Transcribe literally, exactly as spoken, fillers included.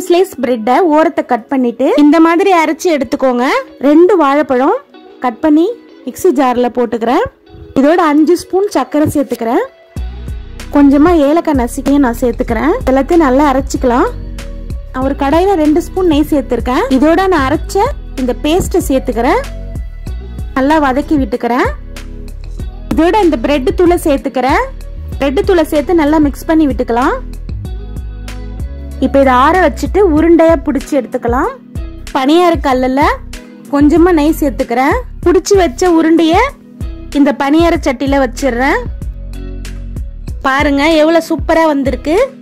Slice பிரெட்டை ஓரத்தை cut பண்ணிட்டு இந்த மாதிரி அரைச்சி எடுத்துக்கோங்க. ரெண்டு வாழைப்பழம் கட் பண்ணி மிக்ஸி ஜார்ல போட்டுக்கிறேன். இதோட அஞ்சு ஸ்பூன் சர்க்கரை சேர்த்துக்கிறேன். கொஞ்சமா ஏலக்காய் நசுக்கியும் நான் சேர்த்துக்கிறேன். எல்லாத்தையும் நல்லா அரைச்சிக்கலாம். ஒரு கடாயில ரெண்டு ஸ்பூன் நெய் சேர்த்துருக்கேன். இதோட நான் அரைச்ச இந்த பேஸ்ட்டை சேர்த்துக்கிறேன். நல்லா வதக்கி விட்டுக்கிறேன். இதோட இந்த பிரெட் தூளை சேர்த்துக்கிறேன். பிரெட் தூளை சேர்த்து நல்லா மிக்ஸ் பண்ணி விட்டுக்கலாம். இப்போ இதை ஆற வச்சுட்டு உருண்டையா பிடிச்சி எடுத்துக்கலாம். பனியார கல்லுல கொஞ்சமா நெய் சேர்த்துக்கிறேன். பிடிச்சி வச்ச உருண்டைய இந்த பனியார சட்டியில வச்சிடுறேன். பாருங்க எவ்வளவு சூப்பரா வந்திருக்கு.